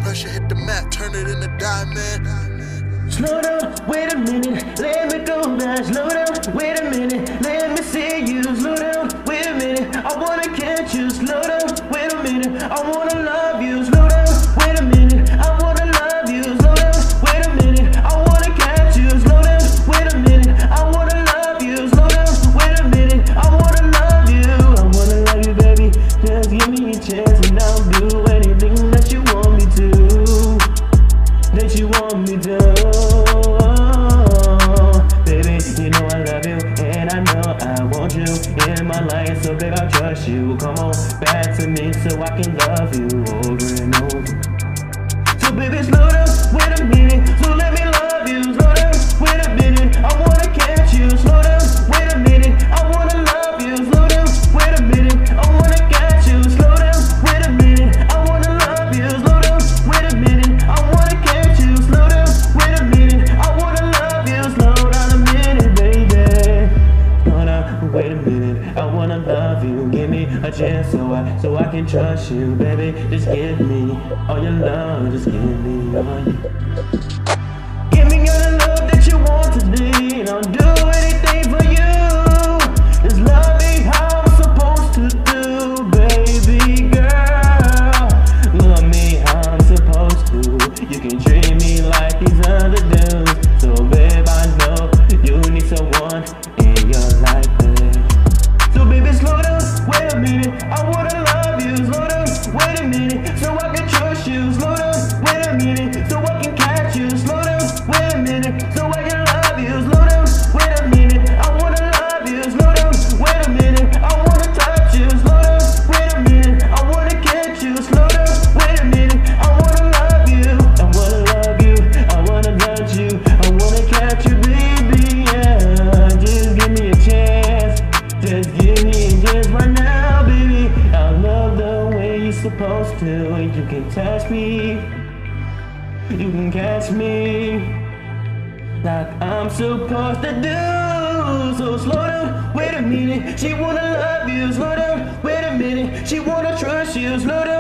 pressure hit the mat, turn it into diamond. Slow down, wait a minute, let me go back. Slow down, wait a minute, let me see you. Slow down, wait a minute, I wanna catch you. Slow down, wait a minute, I wanna love you. Slow down, wait a minute, I wanna love you. Slow down, wait a minute, I wanna catch you. Slow down, wait a minute, I wanna love you. Slow down, wait a minute, I wanna love you. I wanna love you, baby, just give me a chance and I'll do anything that you want me to. That you want me to. Baby, you know I love you, and I know I want you in my life, so babe, I trust you. Come on back to me so I can love you over and over. So baby, slow down, wait a minute, so let me love you. Slow down, wait a minute, I wanna catch you. Slow down, wait a minute, I wanna love you. Slow down, wait a minute, I wanna catch you. Slow down, wait a minute, I wanna love you. Slow down, wait a minute, I wanna catch you. Slow down, wait a minute, I wanna love you. Slow down a minute, baby. Slow down, wait a minute, I wanna love you. Give me a chance so I can trust you, baby. Just give me all your love, just give me all your. Give me all the love that you want today, and I'll do anything for you. Just love me how I'm supposed to do, baby girl. Love me how I'm supposed to. You can treat me like these other dudes. So babe, I know you need someone in your life, babe. So baby, slow down, wait a minute, I wanna love you. Slow down, wait a minute, so I can trust you. Slow down, wait a minute, so I can catch you. Slow down, wait a minute, so I can love you. Slow down, wait a minute, I wanna love you. Slow down, wait a minute, I wanna touch you. Slow down, wait a minute, I wanna catch you. Slow down, wait a minute, I wanna love you. I wanna love you, I wanna touch you, I wanna catch you, baby, yeah. Just give me a chance, just give me a chance right now, baby. I love the way you're supposed to. You can touch me, you can catch me like I'm supposed to do. So slow down, wait a minute, she wanna love you. Slow down, wait a minute, she wanna trust you. Slow down.